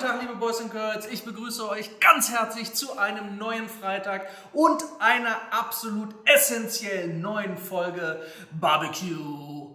Tag, liebe Boys and Girls. Ich begrüße euch ganz herzlich zu einem neuen Freitag und einer absolut essentiellen neuen Folge Barbecue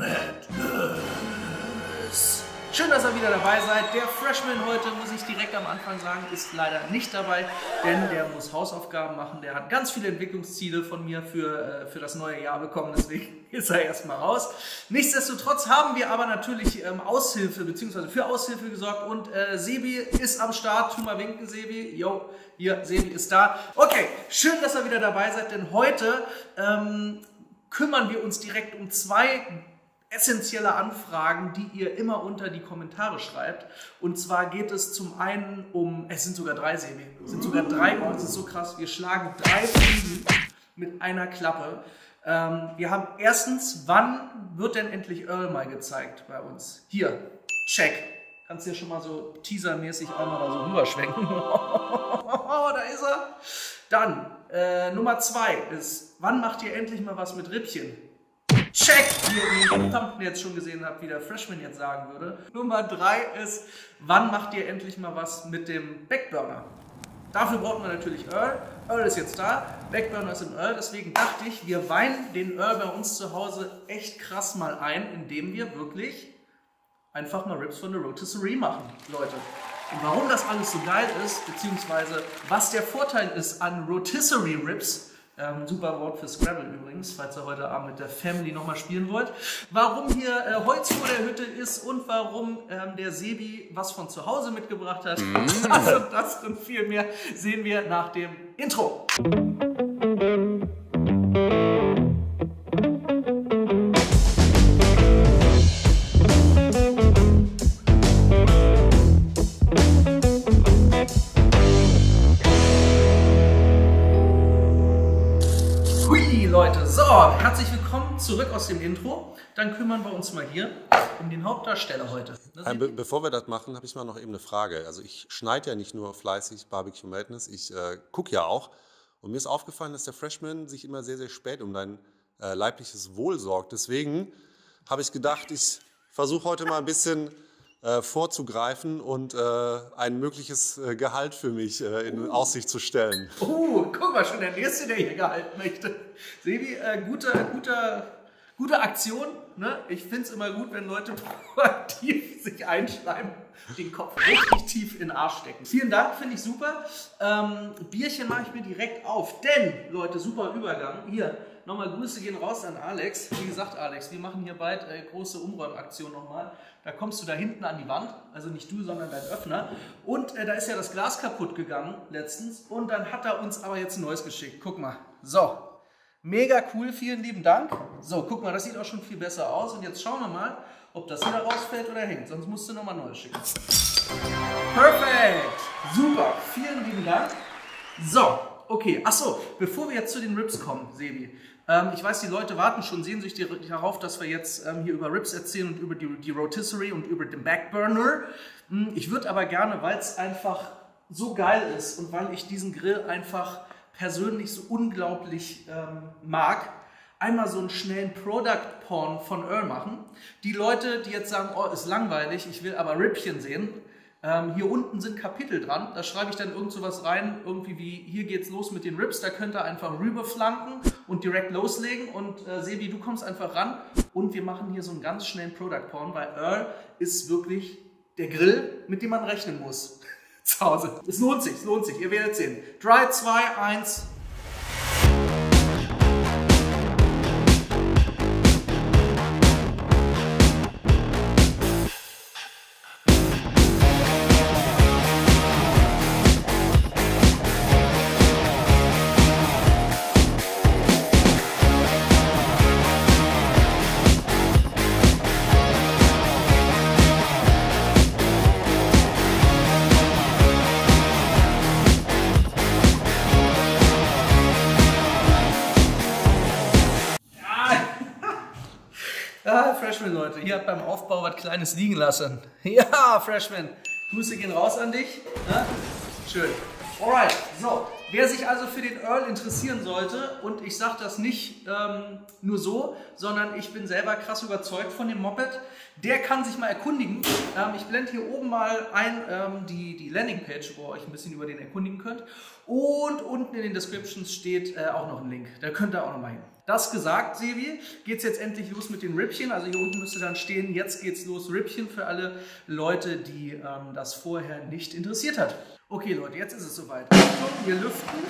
Madness. Schön, dass ihr wieder dabei seid. Der Freshman heute, muss ich direkt am Anfang sagen, ist leider nicht dabei, denn der muss Hausaufgaben machen. Der hat ganz viele Entwicklungsziele von mir für das neue Jahr bekommen, deswegen ist er erstmal raus. Nichtsdestotrotz haben wir aber natürlich Aushilfe bzw. für Aushilfe gesorgt und Sebi ist am Start. Tu mal winken, Sebi. Jo, hier, Sebi ist da. Okay, schön, dass ihr wieder dabei seid, denn heute kümmern wir uns direkt um zwei essentielle Anfragen, die ihr immer unter die Kommentare schreibt. Und zwar geht es zum einen um, es sind sogar drei, Sebi, es sind sogar drei, oh, das ist so krass, wir schlagen 3 Fliegen mit einer Klappe. Wir haben erstens, wann wird denn endlich Earl mal gezeigt bei uns? Hier, check. Kannst du ja schon mal so teasermäßig einmal da so rüberschwenken. Da ist er. Dann, Nummer 2 ist, wann macht ihr endlich mal was mit Rippchen? Check, wie ihr den Thumbnail jetzt schon gesehen habt, wie der Freshman jetzt sagen würde. Nummer 3 ist, wann macht ihr endlich mal was mit dem Backburner? Dafür braucht man natürlich Earl. Earl ist jetzt da, Backburner ist im Earl, deswegen dachte ich, wir weinen den Earl bei uns zu Hause echt krass mal ein, indem wir wirklich einfach mal Rips von der Rotisserie machen, Leute. Und warum das alles so geil ist, beziehungsweise was der Vorteil ist an Rotisserie Rips, super Wort für Scrabble übrigens, falls ihr heute Abend mit der Family nochmal spielen wollt. Warum hier Holz vor der Hütte ist und warum der Sebi was von zu Hause mitgebracht hat. Also das und viel mehr sehen wir nach dem Intro. Leute, so, herzlich willkommen zurück aus dem Intro. Dann kümmern wir uns mal hier um den Hauptdarsteller heute. Bevor wir das machen, habe ich mal noch eben eine Frage. Also ich schneide ja nicht nur fleißig Barbecue Madness, ich gucke ja auch. Und mir ist aufgefallen, dass der Freshman sich immer sehr, sehr spät um dein leibliches Wohl sorgt. Deswegen habe ich gedacht, ich versuche heute mal ein bisschen vorzugreifen und ein mögliches Gehalt für mich in Aussicht zu stellen. Guck mal, schon der Nächste, der hier Gehalt möchte. Sebi, gute Aktion. Ne? Ich finde es immer gut, wenn Leute proaktiv sich einschleimen, den Kopf richtig tief in den Arsch stecken. Vielen Dank, finde ich super. Bierchen mache ich mir direkt auf, denn, Leute, super Übergang. Hier, nochmal Grüße gehen raus an Alex. Wie gesagt, Alex, wir machen hier bald große Umräumaktion nochmal. Da kommst du da hinten an die Wand, also nicht du, sondern dein Öffner. Und da ist ja das Glas kaputt gegangen letztens und dann hat er uns aber jetzt ein neues geschickt. Guck mal, so. Mega cool, vielen lieben Dank. So, guck mal, das sieht auch schon viel besser aus. Und jetzt schauen wir mal, ob das wieder rausfällt oder hängt. Sonst musst du nochmal neu schicken. Perfekt. Super, vielen lieben Dank. So, okay. Achso, bevor wir jetzt zu den Rips kommen, Sebi. Ich weiß, die Leute warten schon sehnsüchtig darauf, dass wir jetzt hier über Rips erzählen und über die Rotisserie und über den Backburner. Ich würde aber gerne, weil es einfach so geil ist und weil ich diesen Grill einfach persönlich so unglaublich mag, einmal so einen schnellen Product Porn von Earl machen. Die Leute, die jetzt sagen, oh, ist langweilig, ich will aber Rippchen sehen, hier unten sind Kapitel dran, da schreibe ich dann irgend sowas rein, irgendwie wie, hier geht's los mit den Rips, da könnt ihr einfach rüberflanken und direkt loslegen und Sebi, du kommst einfach ran und wir machen hier so einen ganz schnellen Product Porn, weil Earl ist wirklich der Grill, mit dem man rechnen muss. Zu Hause. Es lohnt sich, ihr werdet sehen. 3, 2, 1. Ja, Freshman, Leute, ihr habt beim Aufbau was Kleines liegen lassen. Ja, Freshman, Grüße gehen raus an dich. Ja? Schön. Alright, so, wer sich also für den Earl interessieren sollte, und ich sage das nicht nur so, sondern ich bin selber krass überzeugt von dem Moped, der kann sich mal erkundigen. Ich blende hier oben mal ein die Landingpage, wo ihr euch ein bisschen über den erkundigen könnt. Und unten in den Descriptions steht auch noch ein Link, da könnt ihr auch noch mal hin. Das gesagt, Sevi, geht es jetzt endlich los mit den Rippchen. Also hier unten müsste dann stehen, jetzt geht's los, Rippchen für alle Leute, die das vorher nicht interessiert hat. Okay Leute, jetzt ist es soweit. Achtung, wir lüften.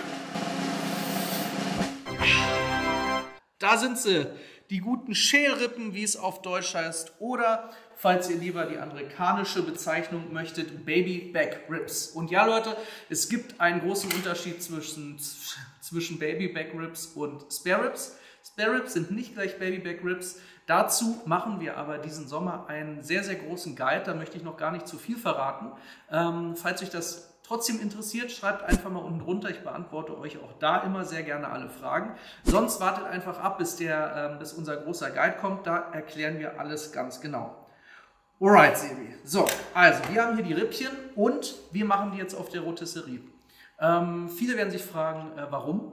Da sind sie, die guten Schälrippen, wie es auf Deutsch heißt. Oder, falls ihr lieber die amerikanische Bezeichnung möchtet, Baby Back Ribs. Und ja Leute, es gibt einen großen Unterschied zwischen Baby Back Ribs und Spare Ribs. Spare Ribs sind nicht gleich Baby Back Ribs. Dazu machen wir aber diesen Sommer einen sehr, sehr großen Guide. Da möchte ich noch gar nicht zu viel verraten. Falls euch das trotzdem interessiert, schreibt einfach mal unten drunter. Ich beantworte euch auch da immer sehr gerne alle Fragen. Sonst wartet einfach ab, bis unser großer Guide kommt. Da erklären wir alles ganz genau. Alright, Sebi. So, also wir haben hier die Rippchen und wir machen die jetzt auf der Rotisserie. Viele werden sich fragen, warum?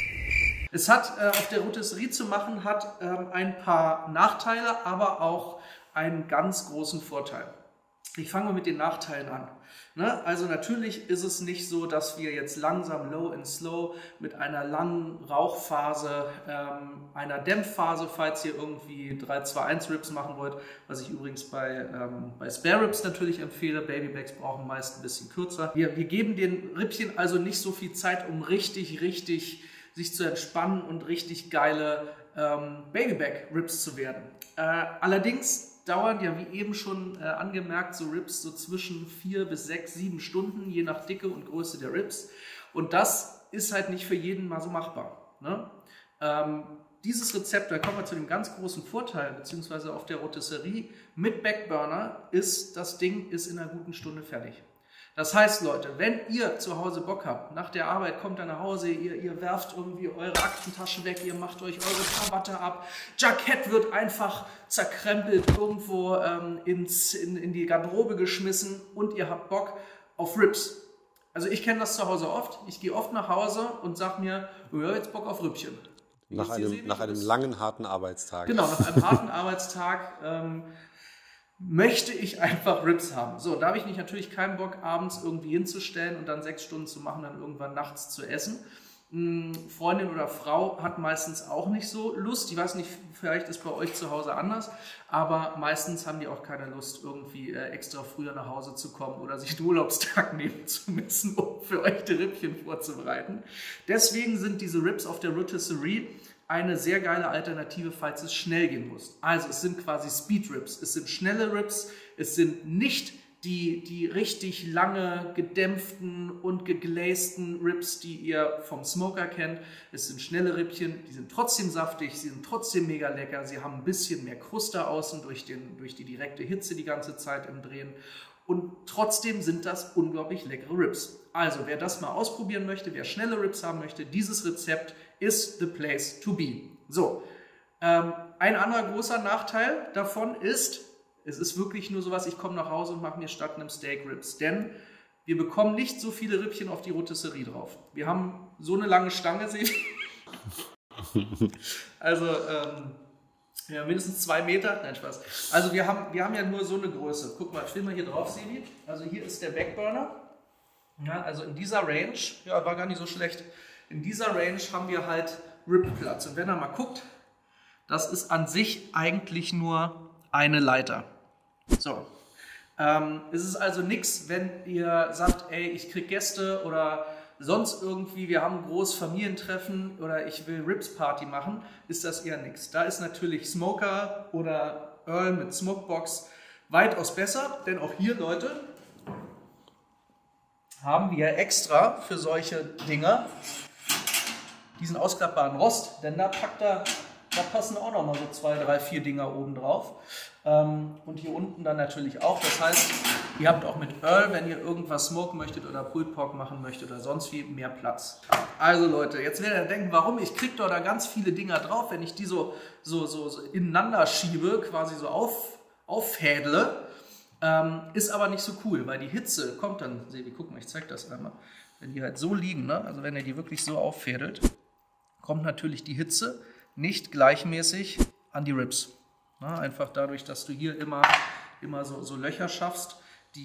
Es hat auf der Rotisserie zu machen, hat ein paar Nachteile, aber auch einen ganz großen Vorteil. Ich fange mal mit den Nachteilen an. Ne? Also natürlich ist es nicht so, dass wir jetzt langsam, low and slow mit einer langen Rauchphase, einer Dämpfphase, falls ihr irgendwie 3-2-1 Rips machen wollt, was ich übrigens bei Spare Ribs natürlich empfehle. Babybacks brauchen meist ein bisschen kürzer. Wir geben den Rippchen also nicht so viel Zeit, um richtig sich zu entspannen und richtig geile Babyback Ribs zu werden. Allerdings dauern ja, wie eben schon angemerkt, so Ribs so zwischen 4 bis 6, 7 Stunden, je nach Dicke und Größe der Ribs. Und das ist halt nicht für jeden mal so machbar. Ne? Dieses Rezept, da kommen wir zu dem ganz großen Vorteil, beziehungsweise auf der Rotisserie mit Backburner, das Ding ist in einer guten Stunde fertig. Das heißt, Leute, wenn ihr zu Hause Bock habt, nach der Arbeit kommt ihr nach Hause, ihr werft irgendwie eure Aktentaschen weg, ihr macht euch eure Krawatte ab, Jackett wird einfach zerkrempelt, irgendwo in die Garderobe geschmissen und ihr habt Bock auf Ribs. Also ich kenne das zu Hause oft, ich gehe oft nach Hause und sage mir, ja, jetzt Bock auf Rippchen. Nach einem langen, harten Arbeitstag. Genau, nach einem harten Arbeitstag möchte ich einfach Ribs haben. So, da habe ich natürlich keinen Bock, abends irgendwie hinzustellen und dann 6 Stunden zu machen, dann irgendwann nachts zu essen. Freundin oder Frau hat meistens auch nicht so Lust. Ich weiß nicht, vielleicht ist bei euch zu Hause anders, aber meistens haben die auch keine Lust, irgendwie extra früher nach Hause zu kommen oder sich einen Urlaubstag nehmen zu müssen, um für euch die Rippchen vorzubereiten. Deswegen sind diese Ribs auf der Rotisserie eine sehr geile Alternative, falls es schnell gehen muss. Also es sind quasi Speed Ribs, es sind schnelle Ribs, es sind nicht die richtig lange gedämpften und geglästen Ribs, die ihr vom Smoker kennt. Es sind schnelle Rippchen, die sind trotzdem saftig, sie sind trotzdem mega lecker, sie haben ein bisschen mehr Kruste außen durch die direkte Hitze die ganze Zeit im Drehen. Und trotzdem sind das unglaublich leckere Ribs. Also wer das mal ausprobieren möchte, wer schnelle Ribs haben möchte, dieses Rezept ist the place to be. So, ein anderer großer Nachteil davon ist, es ist wirklich nur sowas, ich komme nach Hause und mache mir statt einem Steak Ribs. Denn wir bekommen nicht so viele Rippchen auf die Rotisserie drauf. Wir haben so eine lange Stange, seht ihr? Also, ja, mindestens 2 Meter. Nein, Spaß. Also wir haben ja nur so eine Größe. Guck mal, film mal hier drauf, Sebi. Also hier ist der Backburner. Ja, also in dieser Range, ja, war gar nicht so schlecht. In dieser Range haben wir halt Ribplatz. Und wenn ihr mal guckt, das ist an sich eigentlich nur eine Leiter. So. Es ist also nichts, wenn ihr sagt, ey, ich krieg Gäste oder sonst irgendwie, wir haben ein großes Familientreffen oder ich will Ribs Party machen, ist das eher nichts. Da ist natürlich Smoker oder Earl mit Smokebox weitaus besser, denn auch hier, Leute, haben wir extra für solche Dinger diesen ausklappbaren Rost, denn da passen auch noch mal so 2, 3, 4 Dinger oben drauf. Und hier unten dann natürlich auch. Das heißt, ihr habt auch mit Earl, wenn ihr irgendwas smoken möchtet oder Pulled Pork machen möchtet oder sonst wie, mehr Platz. Also Leute, jetzt werdet ihr denken, warum? Ich kriege doch da ganz viele Dinger drauf, wenn ich die so ineinander schiebe, quasi so auffädle. Ist aber nicht so cool, weil die Hitze kommt dann, Sebi, guck mal, ich zeig das einmal. wenn die halt so liegen, ne? Also wenn ihr die wirklich so auffädelt, kommt natürlich die Hitze nicht gleichmäßig an die Ribs. Ne? Einfach dadurch, dass du hier immer so Löcher schaffst,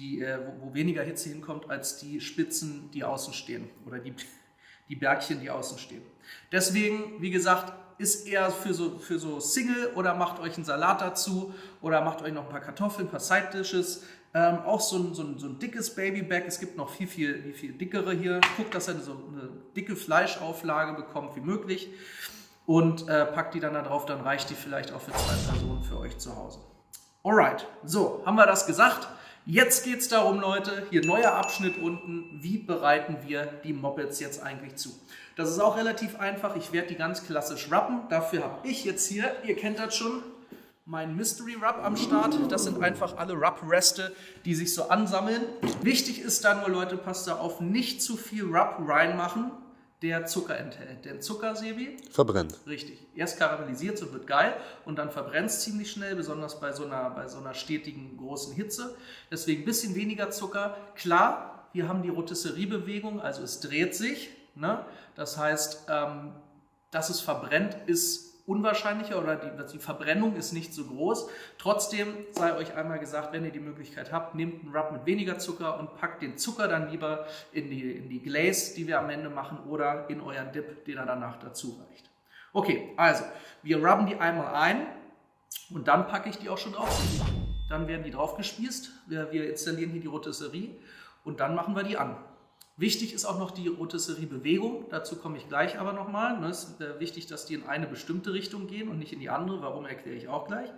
wo weniger Hitze hinkommt als die Spitzen, die außen stehen oder die Bergchen, die außen stehen. Deswegen, wie gesagt, ist eher für so Single oder macht euch einen Salat dazu oder macht euch noch ein paar Kartoffeln, ein paar Side-Dishes. Auch so ein dickes Babyback. Es gibt noch viel dickere hier. Guckt, dass ihr so eine dicke Fleischauflage bekommt wie möglich und packt die dann da drauf. Dann reicht die vielleicht auch für 2 Personen für euch zu Hause. Alright, so, haben wir das gesagt. Jetzt geht es darum, Leute, hier neuer Abschnitt unten, wie bereiten wir die Moppets jetzt eigentlich zu? Das ist auch relativ einfach, ich werde die ganz klassisch wrappen. Dafür habe ich jetzt hier, ihr kennt das schon, mein Mystery Rub am Start. Das sind einfach alle Rub-Reste, die sich so ansammeln. Wichtig ist da nur, Leute, passt da auf, nicht zu viel Rub reinmachen, der Zucker enthält. Denn Zucker, Sebi? Verbrennt. Richtig. Erst karamellisiert, so wird geil und dann verbrennt es ziemlich schnell, besonders bei so einer stetigen großen Hitze. Deswegen ein bisschen weniger Zucker. Klar, wir haben die Rotisserie-Bewegung, also es dreht sich. Ne? Das heißt, dass es verbrennt, ist unwahrscheinlicher oder die Verbrennung ist nicht so groß. Trotzdem sei euch einmal gesagt, wenn ihr die Möglichkeit habt, nehmt einen Rub mit weniger Zucker und packt den Zucker dann lieber in die Glaze, die wir am Ende machen, oder in euren Dip, den er danach dazu reicht. Okay, also wir rubben die einmal ein und dann packe ich die auch schon drauf. Dann werden die drauf gespießt. Wir installieren hier die Rotisserie und dann machen wir die an. Wichtig ist auch noch die Rotisserie-Bewegung, dazu komme ich gleich aber nochmal. Es ist wichtig, dass die in eine bestimmte Richtung gehen und nicht in die andere, warum erkläre ich auch gleich.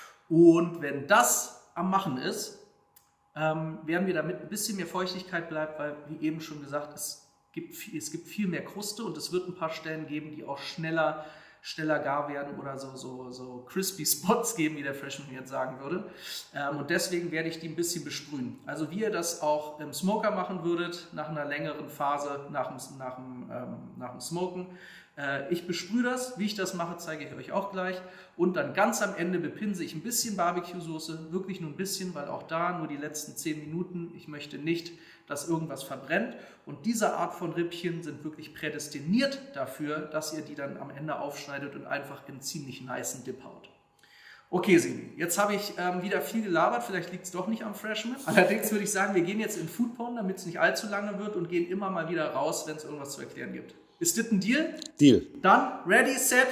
Und wenn das am Machen ist, werden wir damit ein bisschen mehr Feuchtigkeit bleibt, weil, wie eben schon gesagt, es gibt viel mehr Kruste und es wird ein paar Stellen geben, die auch schneller gar werden oder so crispy Spots geben, wie der Freshman jetzt sagen würde. Und deswegen werde ich die ein bisschen besprühen. Also wie ihr das auch im Smoker machen würdet, nach einer längeren Phase, nach dem Smoken. Ich besprühe das. Wie ich das mache, zeige ich euch auch gleich. Und dann ganz am Ende bepinse ich ein bisschen Barbecue-Soße, wirklich nur ein bisschen, weil auch da nur die letzten 10 Minuten, ich möchte nicht, dass irgendwas verbrennt. Und diese Art von Rippchen sind wirklich prädestiniert dafür, dass ihr die dann am Ende aufschneidet und einfach in einen ziemlich nicen Dip haut. Okay, Sebi, jetzt habe ich wieder viel gelabert, vielleicht liegt es doch nicht am Freshman. Allerdings würde ich sagen, wir gehen jetzt in Foodporn, damit es nicht allzu lange wird und gehen immer mal wieder raus, wenn es irgendwas zu erklären gibt. Ist das ein Deal? Deal. Dann, ready, set.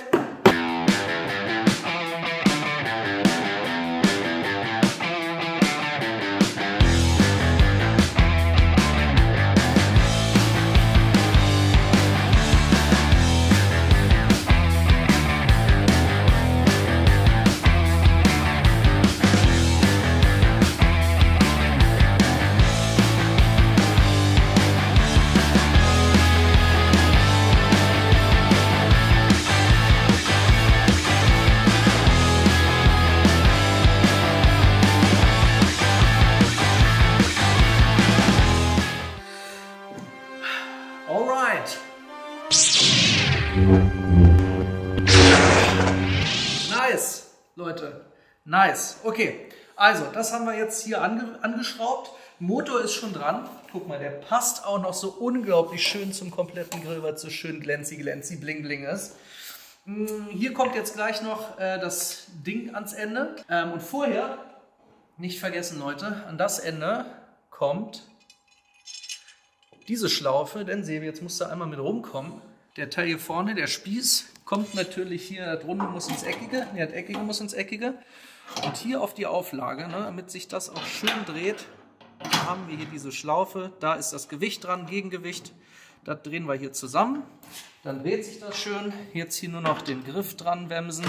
Nice, Leute. Nice. Okay, also das haben wir jetzt hier angeschraubt. Motor ist schon dran. Guck mal, der passt auch noch so unglaublich schön zum kompletten Grill, weil es so schön glänzy, bling, bling ist. Hier kommt jetzt gleich noch das Ding ans Ende. Und vorher, nicht vergessen, Leute, an das Ende kommt diese Schlaufe. Denn Sebi, jetzt musst du einmal mit rumkommen. Der Teil hier vorne, der Spieß, kommt natürlich hier, das Runde muss ins Eckige, das Eckige muss ins Eckige. Und hier auf die Auflage, ne, damit sich das auch schön dreht, haben wir hier diese Schlaufe. Da ist das Gewicht dran, Gegengewicht. Das drehen wir hier zusammen. Dann dreht sich das schön. Jetzt hier nur noch den Griff dran wemsen.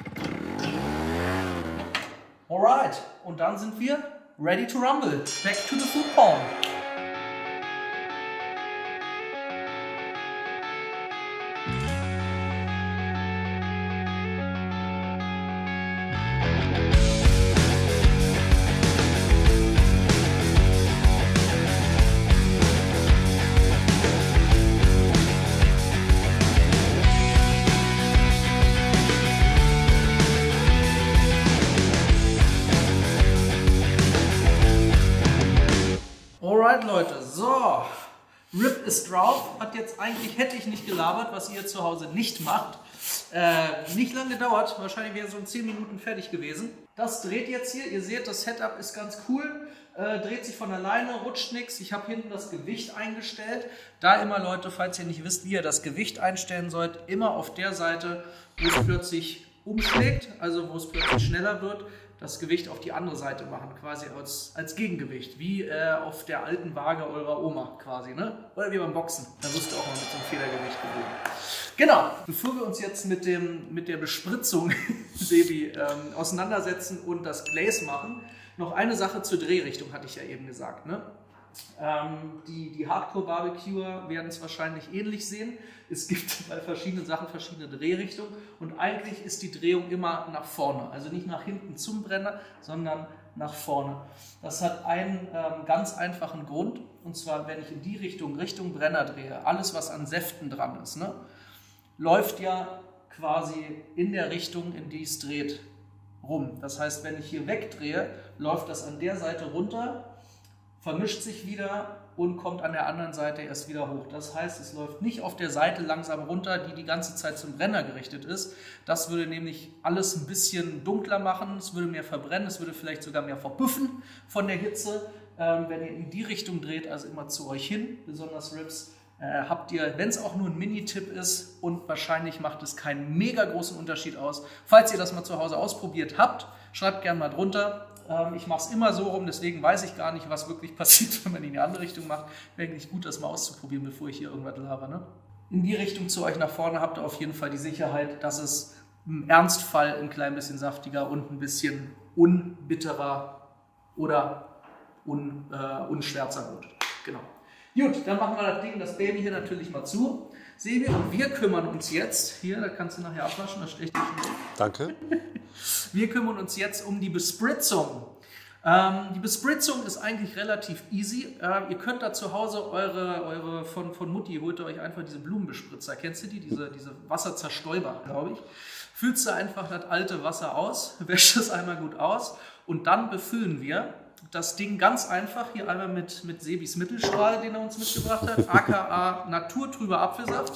Alright, und dann sind wir ready to rumble. Back to the food porn. Alright, Leute, so, Rib ist drauf, hat jetzt eigentlich, hätte ich nicht gelabert, was ihr zu Hause nicht macht. Nicht lange gedauert, wahrscheinlich wäre so in 10 Minuten fertig gewesen. Das dreht jetzt hier, ihr seht, das Setup ist ganz cool, dreht sich von alleine, rutscht nichts. Ich habe hinten das Gewicht eingestellt. Da immer, Leute, falls ihr nicht wisst, wie ihr das Gewicht einstellen sollt, immer auf der Seite, wo es plötzlich umschlägt, also wo es plötzlich schneller wird, das Gewicht auf die andere Seite machen, quasi als Gegengewicht, wie auf der alten Waage eurer Oma quasi, ne? Oder wie beim Boxen, da wirst du auch mal mit so einem Federgewicht gewogen. Genau, bevor wir uns jetzt mit der Bespritzung, Sebi, auseinandersetzen und das Glaze machen, noch eine Sache zur Drehrichtung, hatte ich ja eben gesagt, ne? Die Hardcore-Barbecuer werden es wahrscheinlich ähnlich sehen. Es gibt bei verschiedenen Sachen verschiedene Drehrichtungen und eigentlich ist die Drehung immer nach vorne. Also nicht nach hinten zum Brenner, sondern nach vorne. Das hat einen ganz einfachen Grund, und zwar, wenn ich in die Richtung Brenner drehe, alles was an Säften dran ist, ne, läuft ja quasi in der Richtung, in die es dreht, rum. Das heißt, wenn ich hier wegdrehe, läuft das an der Seite runter, vermischt sich wieder und kommt an der anderen Seite erst wieder hoch. Das heißt, es läuft nicht auf der Seite langsam runter, die ganze Zeit zum Brenner gerichtet ist. Das würde nämlich alles ein bisschen dunkler machen, es würde mehr verbrennen, es würde vielleicht sogar mehr verbüffen von der Hitze. Wenn ihr in die Richtung dreht, also immer zu euch hin, besonders Ribs, habt ihr, wenn es auch nur ein Mini-Tipp ist, und wahrscheinlich macht es keinen mega großen Unterschied aus. Falls ihr das mal zu Hause ausprobiert habt, schreibt gerne mal drunter. Ich mache es immer so rum, deswegen weiß ich gar nicht, was wirklich passiert, wenn man in die andere Richtung macht. Wäre eigentlich gut, das mal auszuprobieren, bevor ich hier irgendwas laber. Ne? In die Richtung zu euch nach vorne habt ihr auf jeden Fall die Sicherheit, dass es im Ernstfall ein klein bisschen saftiger und ein bisschen unbitterer oder unschwärzer wird. Genau. Gut, dann machen wir das Baby hier natürlich mal zu. Sebi, und wir kümmern uns jetzt, hier, da kannst du nachher abwaschen, das stehe ich dir schon. Danke. Wir kümmern uns jetzt um die Bespritzung. Die Bespritzung ist eigentlich relativ easy. Ihr könnt da zu Hause eure von Mutti, holt ihr euch einfach diese Blumenbespritzer. Kennst du die? Diese Wasserzerstäuber, glaube ich. Füllst du einfach das alte Wasser aus, wäscht es einmal gut aus und dann befüllen wir das Ding ganz einfach hier einmal mit Sebis Mittelstrahl, den er uns mitgebracht hat, aka naturtrüber Apfelsaft,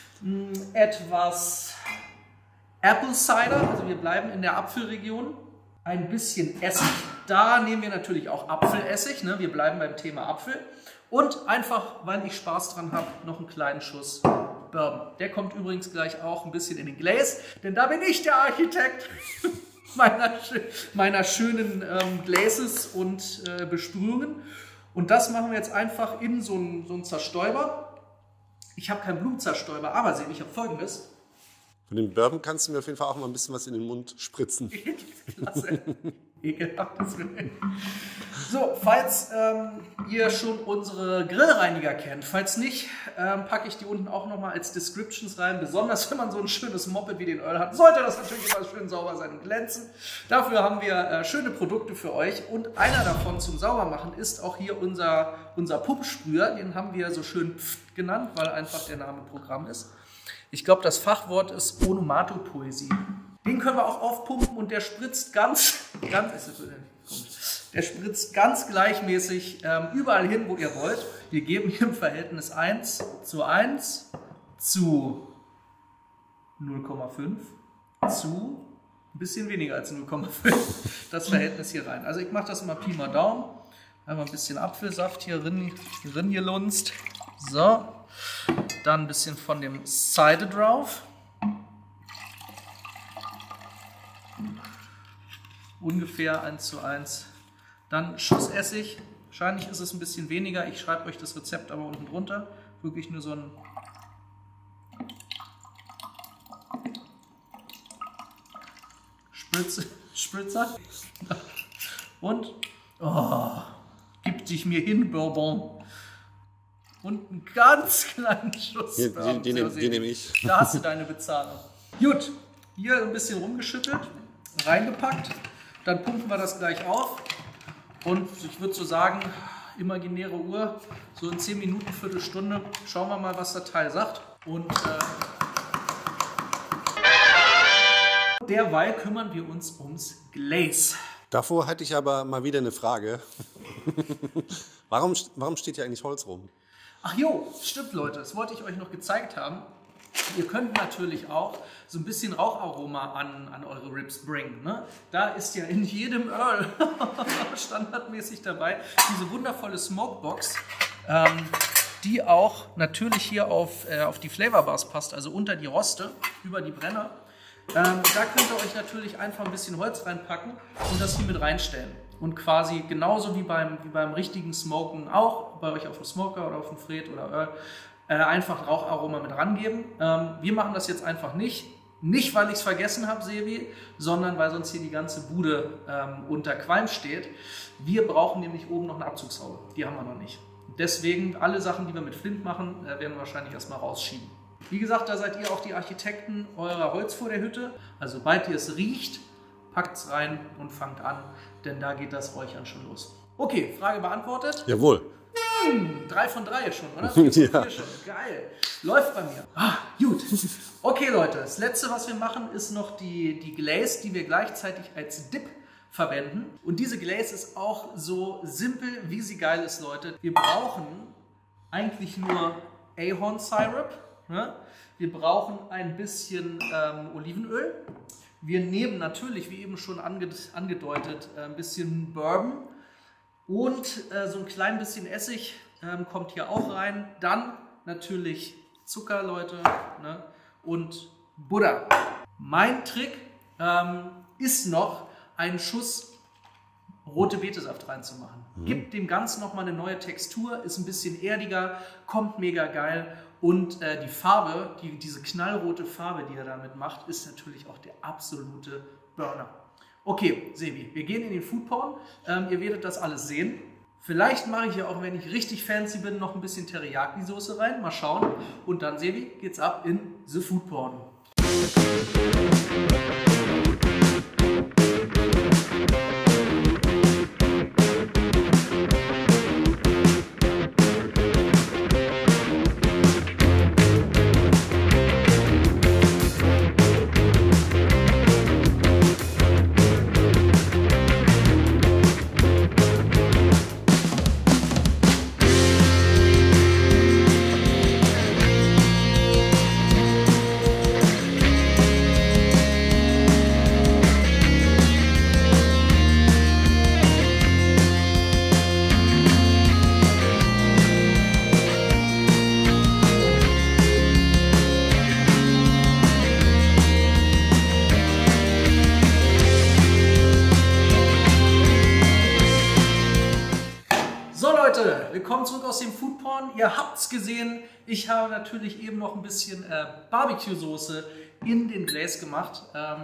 etwas Apple Cider, also wir bleiben in der Apfelregion, ein bisschen Essig, da nehmen wir natürlich auch Apfelessig, ne? Wir bleiben beim Thema Apfel und einfach, weil ich Spaß dran habe, noch einen kleinen Schuss Bourbon. Der kommt übrigens gleich auch ein bisschen in den Glaze, denn da bin ich der Architekt meiner schönen Glazes und Besprühungen. Und das machen wir jetzt einfach in so einen Zerstäuber. Ich habe keinen Blumenzerstäuber, aber seht, ich habe Folgendes. Von dem Bourbon kannst du mir auf jeden Fall auch mal ein bisschen was in den Mund spritzen. Klasse. Ekelhaftes. So, falls ihr schon unsere Grillreiniger kennt, falls nicht, packe ich die unten auch nochmal als Descriptions rein. Besonders wenn man so ein schönes Moped wie den Earl hat, sollte das natürlich immer schön sauber sein und glänzen. Dafür haben wir schöne Produkte für euch und einer davon zum Saubermachen ist auch hier unser Pumpsprüher. Den haben wir so schön Pft genannt, weil einfach der Name Programm ist. Ich glaube, das Fachwort ist Onomatopoesie. Den können wir auch aufpumpen und der spritzt ganz gleichmäßig überall hin, wo ihr wollt. Wir geben hier im Verhältnis 1:1 zu 0,5 zu ein bisschen weniger als 0,5 das Verhältnis hier rein. Also ich mache das immer Pi mal Daumen. Einmal ein bisschen Apfelsaft hier drin gelunzt. So, dann ein bisschen von dem Cider drauf. Ungefähr 1:1. Dann Schuss Essig. Wahrscheinlich ist es ein bisschen weniger. Ich schreibe euch das Rezept aber unten drunter. Wirklich nur so ein Spritzer. Und gibt sich mir hin, Bourbon. Und einen ganz kleinen Schuss. Den nehme ich. Da hast du deine Bezahlung. Gut, hier ein bisschen rumgeschüttelt, reingepackt. Dann pumpen wir das gleich auf und ich würde so sagen, imaginäre Uhr, so in 10 Minuten, Viertelstunde, schauen wir mal, was der Teil sagt. Und derweil kümmern wir uns ums Glaze. Davor hatte ich aber mal wieder eine Frage. Warum steht hier eigentlich Holz rum? Ach jo, stimmt Leute, das wollte ich euch noch gezeigt haben. Ihr könnt natürlich auch so ein bisschen Raucharoma an eure Ribs bringen. Ne? Da ist ja in jedem Earl standardmäßig dabei diese wundervolle Smokebox, die auch natürlich hier auf die Flavor-Bars passt, also unter die Roste, über die Brenner. Da könnt ihr euch natürlich einfach ein bisschen Holz reinpacken und das hier mit reinstellen. Und quasi genauso wie beim richtigen Smoken auch, bei euch auf dem Smoker oder auf dem Fred oder Earl, einfach Raucharoma mit rangeben. Wir machen das jetzt einfach nicht. Nicht, weil ich es vergessen habe, Sebi, sondern weil sonst hier die ganze Bude unter Qualm steht. Wir brauchen nämlich oben noch eine Abzugshaube. Die haben wir noch nicht. Deswegen, alle Sachen, die wir mit Flint machen, werden wir wahrscheinlich erstmal rausschieben. Wie gesagt, da seid ihr auch die Architekten eurer Holzfuhr der Hütte. Also sobald ihr es riecht, packt es rein und fangt an, denn da geht das Räuchern schon los. Okay, Frage beantwortet. Jawohl. 3 von 3 schon, oder? 4 von 4 schon. Geil. Läuft bei mir. Gut. Okay, Leute, das letzte, was wir machen, ist noch die Glaze, die wir gleichzeitig als Dip verwenden. Und diese Glaze ist auch so simpel, wie sie geil ist, Leute. Wir brauchen eigentlich nur Ahorn Syrup. Ne? Wir brauchen ein bisschen Olivenöl. Wir nehmen natürlich, wie eben schon angedeutet, ein bisschen Bourbon. Und so ein klein bisschen Essig kommt hier auch rein. Dann natürlich Zucker, Leute, ne? Und Butter. Mein Trick ist noch, einen Schuss rote Betesaft reinzumachen. Gibt dem Ganzen nochmal eine neue Textur, ist ein bisschen erdiger, kommt mega geil. Und die Farbe, diese knallrote Farbe, die er damit macht, ist natürlich auch der absolute Burner. Okay, Sebi, wir gehen in den Foodporn. Ihr werdet das alles sehen. Vielleicht mache ich ja auch, wenn ich richtig fancy bin, noch ein bisschen Teriyaki-Soße rein. Mal schauen. Und dann, Sebi, geht's ab in The Foodporn. Willkommen zurück aus dem Foodporn. Ihr habt es gesehen, ich habe natürlich eben noch ein bisschen Barbecue-Soße in den Glaze gemacht.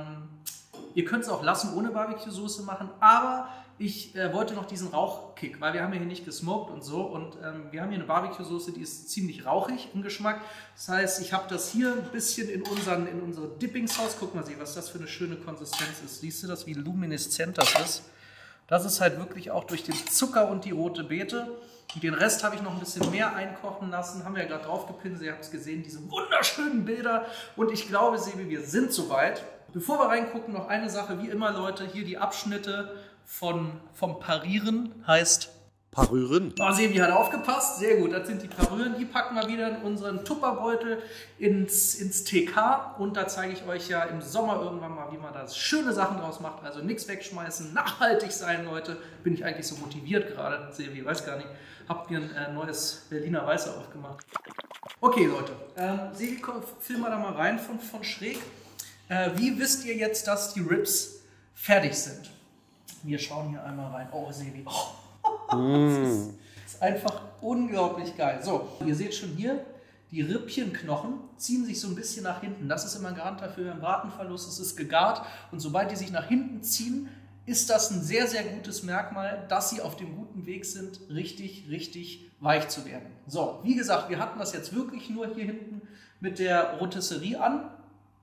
Ihr könnt es auch lassen ohne Barbecue-Soße machen, aber ich wollte noch diesen Rauchkick, weil wir haben ja hier nicht gesmoked und so und wir haben hier eine Barbecue-Soße, die ist ziemlich rauchig im Geschmack. Das heißt, ich habe das hier ein bisschen in unsere Dipping-Sauce. Guck mal, was das für eine schöne Konsistenz ist. Siehst du das, wie lumineszent das ist? Das ist halt wirklich auch durch den Zucker und die rote Beete. Und den Rest habe ich noch ein bisschen mehr einkochen lassen. Haben wir ja gerade drauf gepinselt, ihr habt es gesehen, diese wunderschönen Bilder. Und ich glaube, Sebi, wir sind soweit. Bevor wir reingucken, noch eine Sache, wie immer, Leute, hier die Abschnitte vom Parieren heißt... Parüren. Oh, Sebi hat aufgepasst, sehr gut, das sind die Parüren. Die packen wir wieder in unseren Tupperbeutel ins TK. Und da zeige ich euch ja im Sommer irgendwann mal, wie man da schöne Sachen draus macht. Also nichts wegschmeißen, nachhaltig sein, Leute. Bin ich eigentlich so motiviert gerade, Sebi, weiß gar nicht. Habt ihr ein neues Berliner Weißer aufgemacht? Okay, Leute, Sebi, film mal da mal rein von schräg. Wie wisst ihr jetzt, dass die Ribs fertig sind? Wir schauen hier einmal rein. Oh, Sebi. Oh. Das ist einfach unglaublich geil. So, ihr seht schon hier, die Rippchenknochen ziehen sich so ein bisschen nach hinten. Das ist immer ein Garant dafür, ein Bratenverlust. Es ist gegart und sobald die sich nach hinten ziehen, ist das ein sehr, sehr gutes Merkmal, dass sie auf dem guten Weg sind, richtig, richtig weich zu werden. So, wie gesagt, wir hatten das jetzt wirklich nur hier hinten mit der Rotisserie an.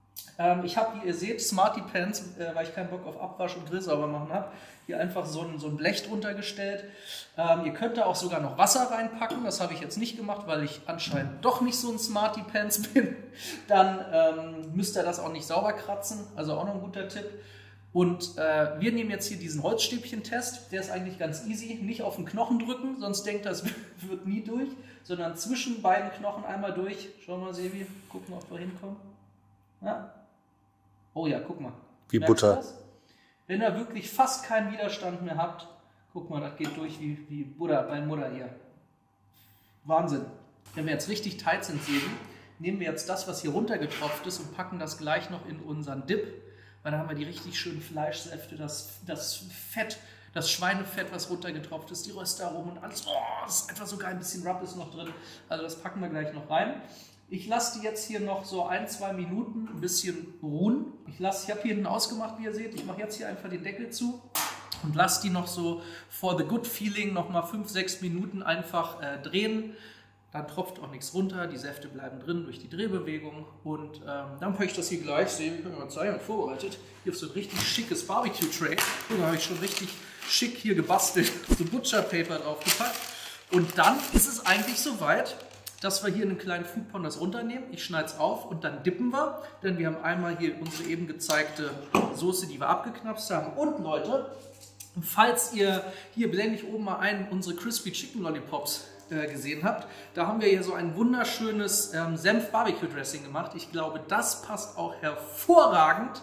Ich habe, wie ihr seht, Smarty Pans, weil ich keinen Bock auf Abwasch und Grill sauber machen habe, hier einfach so ein Blech drunter gestellt. Ihr könnt da auch sogar noch Wasser reinpacken, das habe ich jetzt nicht gemacht, weil ich anscheinend doch nicht so ein Smarty Pants bin. Dann müsst ihr das auch nicht sauber kratzen, also auch noch ein guter Tipp. Und wir nehmen jetzt hier diesen Holzstäbchen-Test. Der ist eigentlich ganz easy. Nicht auf den Knochen drücken, sonst denkt das wird nie durch, sondern zwischen beiden Knochen einmal durch. Schau mal, Sebi, gucken, ob wir hinkommen. Ja. Oh ja, guck mal. Wie Merkst du Butter. das? Wenn ihr wirklich fast keinen Widerstand mehr habt, guck mal, das geht durch wie Butter bei Mutter hier. Wahnsinn. Wenn wir jetzt richtig tight sind, Sebi, nehmen wir jetzt das, was hier runtergetropft ist und packen das gleich noch in unseren Dip, weil da haben wir die richtig schönen Fleischsäfte, das Fett, das Schweinefett, was runtergetropft ist, die Röstaromen und alles. Oh, das ist etwas sogar ein bisschen Rub ist noch drin. Also das packen wir gleich noch rein. Ich lasse die jetzt hier noch so 1-2 Minuten ein bisschen ruhen. Ich habe hier hinten ausgemacht, wie ihr seht. Ich mache jetzt hier einfach den Deckel zu und lasse die noch so for the good feeling noch mal 5-6 Minuten einfach drehen. Dann tropft auch nichts runter, die Säfte bleiben drin durch die Drehbewegung und dann packe ich das hier gleich, sehen, können wir mal zeigen, vorbereitet. Hier auf so ein richtig schickes Barbecue-Tray. Da habe ich schon richtig schick hier gebastelt, so Butcher Paper draufgepackt. Und dann ist es eigentlich soweit, dass wir hier in einem kleinen Foodpond das runternehmen. Ich schneide es auf und dann dippen wir, denn wir haben einmal hier unsere eben gezeigte Soße, die wir abgeknapst haben. Und Leute, falls ihr, hier blende ich oben mal ein, unsere Crispy Chicken Lollipops gesehen habt, da haben wir hier so ein wunderschönes Senf-Barbecue-Dressing gemacht. Ich glaube, das passt auch hervorragend.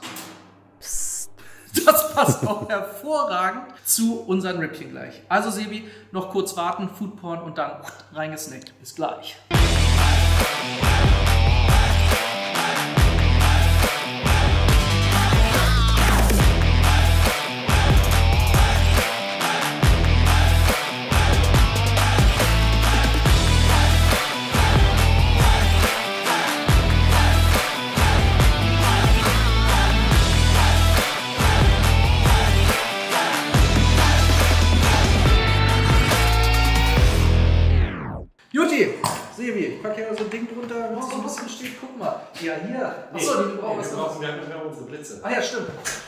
Das passt auch hervorragend zu unseren Rippchen gleich. Also Sebi, noch kurz warten, Foodporn und dann reingesnackt. Bis gleich. Sebi, ich packe hier so ein Ding drunter, wenn es so ein bisschen steht. Guck mal. Ja, hier. Achso, die brauchen wir haben unsere Blitze. Ah ja, stimmt.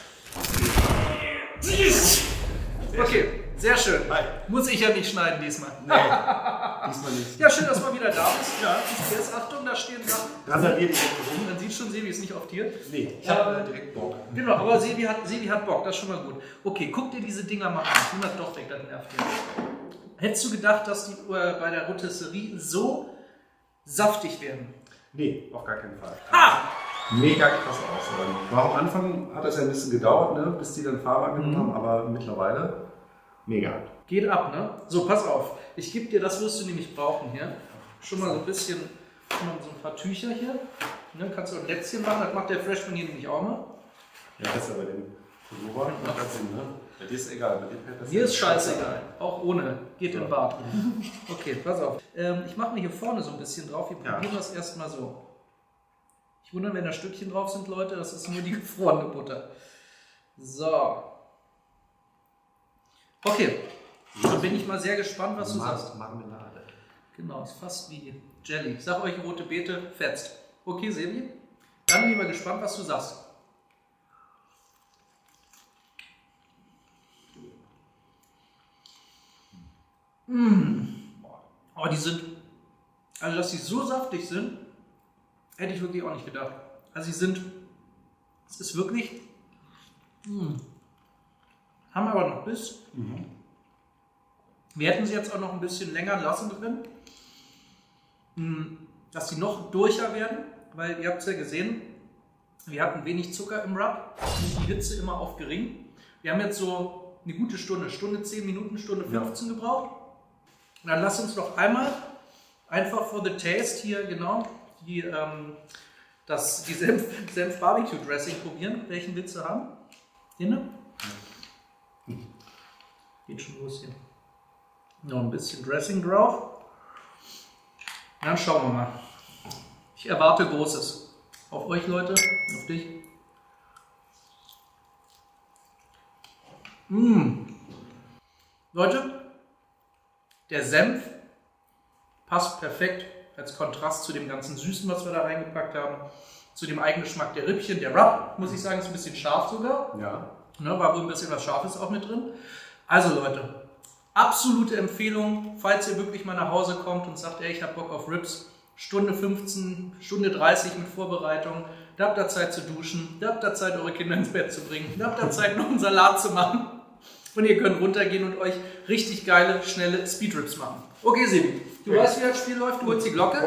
Okay, sehr schön. Hi. Muss ich ja nicht schneiden diesmal. Nee, diesmal nicht. Ja, schön, dass du mal wieder da bist. Ja, jetzt Achtung, da stehen Sachen. Randalier dich rum. Dann sieht schon, Sebi ist nicht auf dir. Nee, ich habe direkt Bock. Genau, aber Sebi hat Bock, das ist schon mal gut. Okay, guck dir diese Dinger mal an. 100 doch weg, das nervt dich. Hättest du gedacht, dass die bei der Rotisserie so saftig werden? Nee, auf gar keinen Fall. Ha! Mega krass aus. War am Anfang hat das ja ein bisschen gedauert, ne, bis die dann Farbe angenommen haben, aber mittlerweile mega. Geht ab, ne? So, pass auf. Ich gebe dir, das wirst du nämlich brauchen hier. Schon mal so ein bisschen, so ein paar Tücher hier. Ne, kannst du ein Lätzchen machen, das macht der Freshman hier nämlich auch mal. Ja, das ist aber dem Pullover macht das Sinn, ne? Bei dir ist egal, bei dir fällt das. Mir ist scheißegal, auch ohne. Geht in den Bad. Okay, pass auf. Ich mache mir hier vorne so ein bisschen drauf. Wir probieren das erstmal so. Ich wundere, wenn da Stückchen drauf sind, Leute, das ist nur die gefrorene Butter. So. Okay, dann bin ich mal sehr gespannt, was du sagst. Marmelade. Genau, ist fast wie Jelly. Ich sag euch, rote Beete fetzt. Okay, Sebi? Dann bin ich mal gespannt, was du sagst. Oh, die sind, also dass sie so saftig sind, hätte ich wirklich auch nicht gedacht. Also sie sind, es ist wirklich, haben aber noch Biss. Wir hätten sie jetzt auch noch ein bisschen länger lassen drin, dass sie noch durcher werden, weil ihr habt es ja gesehen, wir hatten wenig Zucker im Rub, die Hitze immer auf gering. Wir haben jetzt so eine gute Stunde 10 Minuten, Stunde 15 gebraucht. Und dann lasst uns noch einmal einfach for the taste hier genau die Senf Barbecue Dressing probieren. Welchen willst du haben? Den ne? Geht schon los hier. Noch ein bisschen Dressing drauf. Dann schauen wir mal. Ich erwarte Großes. Auf euch Leute, auf dich. Leute, der Senf passt perfekt als Kontrast zu dem ganzen Süßen, was wir da reingepackt haben. Zu dem Eigengeschmack der Rippchen. Der Rub, muss ich sagen, ist ein bisschen scharf sogar. Ja. Ne, war wohl ein bisschen was Scharfes auch mit drin. Also Leute, absolute Empfehlung, falls ihr wirklich mal nach Hause kommt und sagt, ey, ich habe Bock auf Rips. Stunde 15, Stunde 30 mit Vorbereitung. Da habt ihr Zeit zu duschen, da habt ihr Zeit, eure Kinder ins Bett zu bringen, da habt ihr Zeit, noch einen Salat zu machen. Und ihr könnt runtergehen und euch richtig geile, schnelle Speedtrips machen. Okay, Sebi, du weißt, wie das Spiel läuft, du holst die Glocke.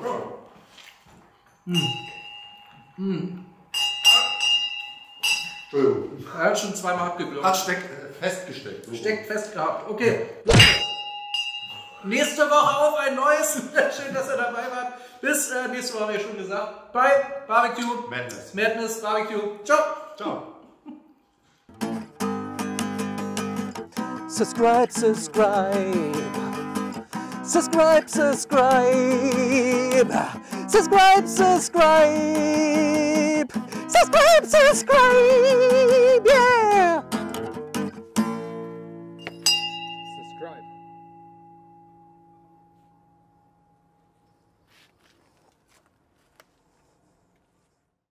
Entschuldigung. Er hat schon zweimal abgeglockt. Hat festgesteckt. Steckt fest gehabt. Okay. Nächste Woche auf ein neues. Schön, dass ihr dabei wart. Bis nächste Woche, habe ich schon gesagt. Bei Barbecue. Madness Barbecue. Ciao. Ciao. Subscribe, subscribe. Subscribe, subscribe. Subscribe, subscribe. Subscribe, subscribe. Yeah.